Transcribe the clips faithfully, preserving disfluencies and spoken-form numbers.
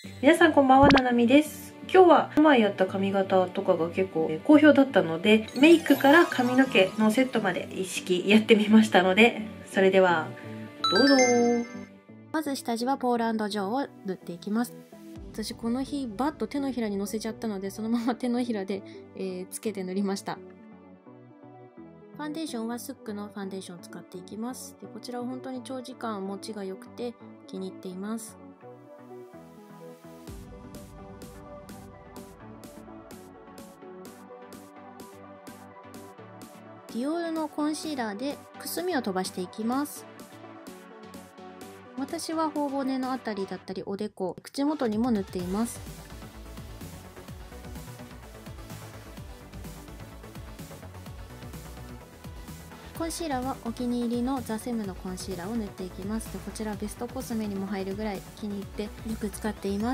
皆さんこんばんは、ななみです。今日は前やった髪型とかが結構好評だったので、メイクから髪の毛のセットまで一式やってみましたので、それではどうぞ。 まず下地はポール&ジョーを塗っていきます。私この日バッと手のひらにのせちゃったので、そのまま手のひらで、えー、つけて塗りました。ファンデーションはスックのファンデーションを使っていきます。でこちらは本当に長時間持ちが良くて気に入っています。ディオールのコンシーラーでくすみを飛ばしていきます。私は頬骨のあたりだったりおでこ、口元にも塗っています。コンシーラーはお気に入りのザ・セムのコンシーラーを塗っていきます。でこちらベストコスメにも入るぐらい気に入ってよく使っています。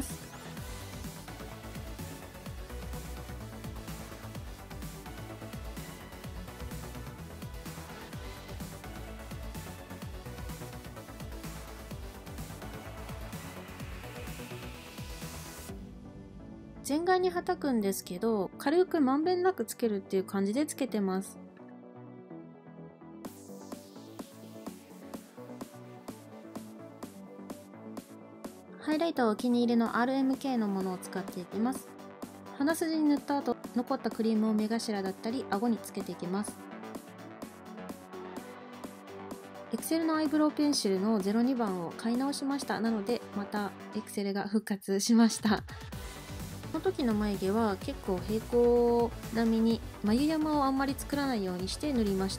全顔にはたくんですけど、軽くまんべんなくつけるっていう感じでつけてます。ハイライトはお気に入りの アールエムケー のものを使っていきます。鼻筋に塗った後、残ったクリームを目頭だったり顎につけていきます。エクセルのアイブロウペンシルのゼロにばんを買い直しました。なのでまたエクセルが復活しました。この時の眉毛は結構平行並みに眉山をあんまり作らないようにして塗りました。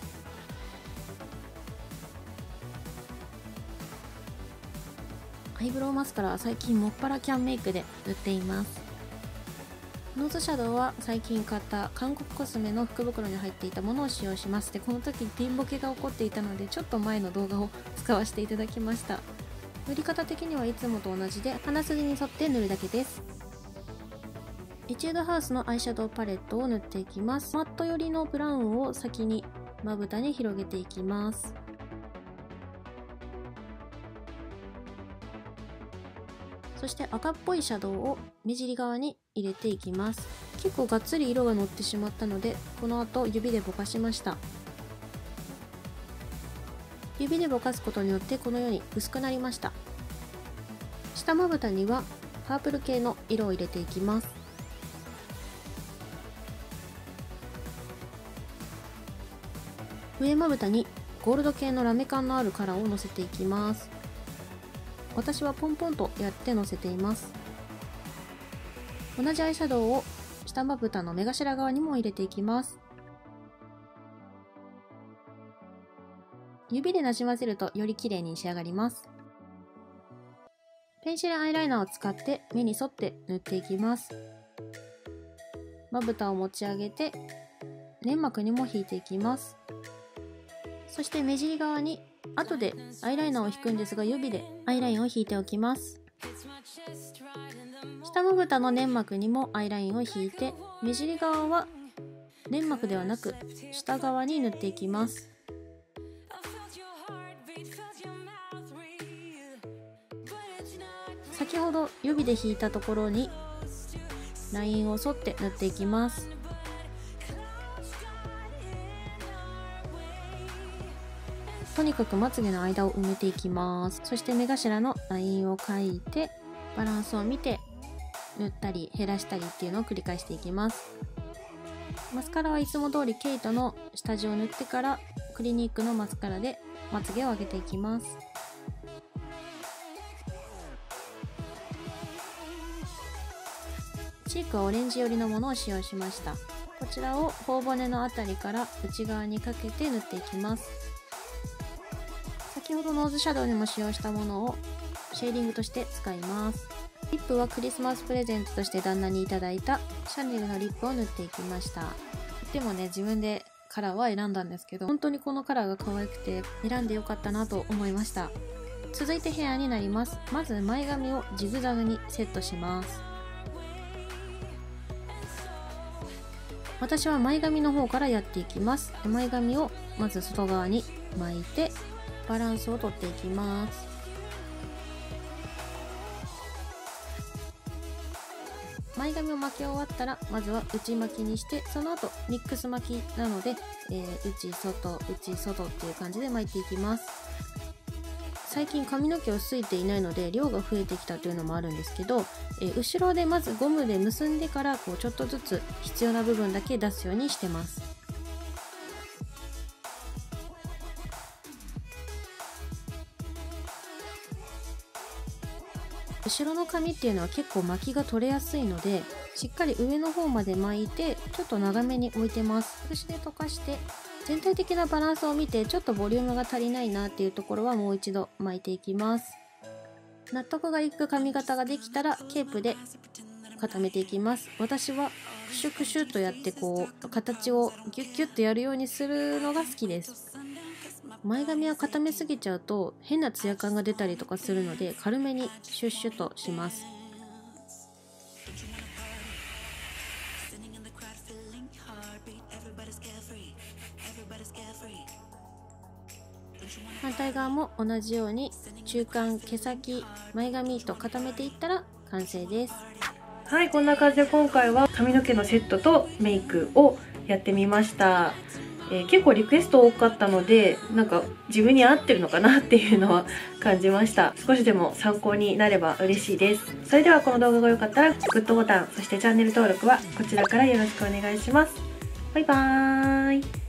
アイブロウマスカラは最近もっぱらキャンメイクで塗っています。ノーズシャドウは最近買った韓国コスメの福袋に入っていたものを使用します。でこの時ピンボケが起こっていたのでちょっと前の動画を使わせていただきました。塗り方的にはいつもと同じで鼻筋に沿って塗るだけです。エチュードハウスのアイシャドウパレットを塗っていきます。マット寄りのブラウンを先にまぶたに広げていきます。そして赤っぽいシャドウを目尻側に入れていきます。結構がっつり色が乗ってしまったので、この後指でぼかしました。指でぼかすことによってこのように薄くなりました。下まぶたにはパープル系の色を入れていきます。上まぶたにゴールド系のラメ感のあるカラーをのせていきます。私はポンポンとやってのせています。同じアイシャドウを下まぶたの目頭側にも入れていきます。指でなじませるとより綺麗に仕上がります。ペンシルアイライナーを使って目に沿って塗っていきます。まぶたを持ち上げて粘膜にも引いていきます。そして目尻側に後でアイライナーを引くんですが、指でアイラインを引いておきます。下まぶたの粘膜にもアイラインを引いて、目尻側は粘膜ではなく下側に塗っていきます。先ほど指で引いたところにラインを沿って塗っていきます。とにかくまつげの間を埋めていきます。そして目頭のラインを描いてバランスを見て塗ったり減らしたりっていうのを繰り返していきます。マスカラはいつも通りケイトの下地を塗ってからクリニックのマスカラでまつげを上げていきます。チークはオレンジ寄りのものを使用しました。こちらを頬骨のあたりから内側にかけて塗っていきます。先ほどノーズシャドウにも使用したものをシェーディングとして使います。リップはクリスマスプレゼントとして旦那にいただいたシャネルのリップを塗っていきました。でもね、自分でカラーは選んだんですけど、本当にこのカラーが可愛くて選んでよかったなと思いました。続いてヘアになります。まず前髪をジグザグにセットします。私は前髪の方からやっていきます。前髪をまず外側に巻いてバランスをとっていきます。 前髪を巻き終わったらまずは内巻きにして、その後ミックス巻きなので、えー、内外内外っていう感じで巻いていきます。最近髪の毛をすいていないので量が増えてきたというのもあるんですけど、えー、後ろでまずゴムで結んでからこうちょっとずつ必要な部分だけ出すようにしてます。後ろの髪っていうのは結構巻きが取れやすいので、しっかり上の方まで巻いてちょっと長めに置いてます。そして溶かして全体的なバランスを見て、ちょっとボリュームが足りないなっていうところはもう一度巻いていきます。納得がいく髪型ができたらケープで固めていきます。私はクシュクシュとやってこう形をギュッギュッとやるようにするのが好きです。前髪は固めすぎちゃうと変なツヤ感が出たりとかするので、軽めにシュッシュとします。反対側も同じように中間、毛先、前髪と固めていったら完成です。 はい、こんな感じで今回は髪の毛のセットとメイクをやってみました。えー、結構リクエスト多かったので、なんか自分に合ってるのかなっていうのは感じました。少しでも参考になれば嬉しいです。それではこの動画が良かったらグッドボタン、そしてチャンネル登録はこちらからよろしくお願いします。バイバーイ。